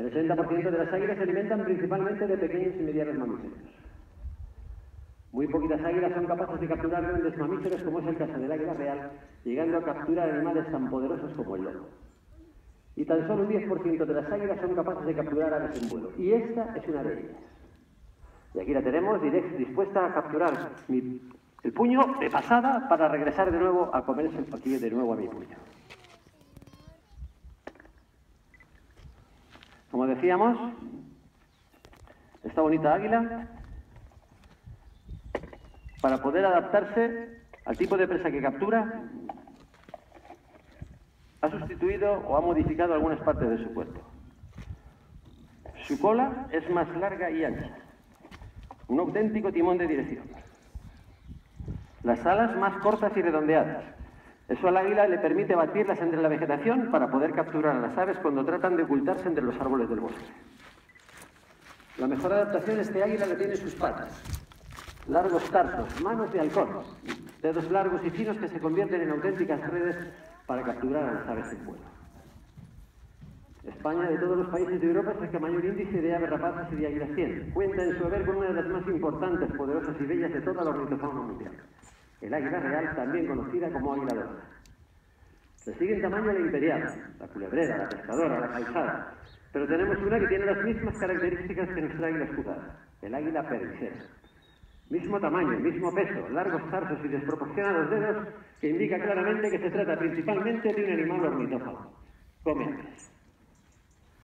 El 80% de las águilas se alimentan principalmente de pequeños y medianos mamíferos. Muy poquitas águilas son capaces de capturar grandes mamíferos, como es el caso del águila real, llegando a capturar animales tan poderosos como el lobo. Y tan solo un 10% de las águilas son capaces de capturar aves en vuelo. Y esta es una de ellas. Y aquí la tenemos, dispuesta a capturar el puño de pasada para regresar de nuevo a comerse aquí de nuevo a mi puño. Como decíamos, esta bonita águila, para poder adaptarse al tipo de presa que captura, ha sustituido o ha modificado algunas partes de su cuerpo. Su cola es más larga y ancha, un auténtico timón de dirección. Las alas más cortas y redondeadas. Eso al águila le permite batirlas entre la vegetación para poder capturar a las aves cuando tratan de ocultarse entre los árboles del bosque. La mejor adaptación a este águila la tiene sus patas. Largos tarsos, manos de halcón, dedos largos y finos que se convierten en auténticas redes para capturar a las aves en vuelo. España, de todos los países de Europa, es el que mayor índice de aves rapaces y de águilas tiene. Cuenta en su haber con una de las más importantes, poderosas y bellas de toda la ornitofauna mundial. El águila real, también conocida como águila dorada. Le sigue en tamaño la imperial, la culebrera, la pescadora, la calzada. Pero tenemos una que tiene las mismas características que nuestra águila escutada, el águila pericera. Mismo tamaño, mismo peso, largos tarsos y desproporcionados dedos, que indica claramente que se trata principalmente de un animal ornitófago. Come aves.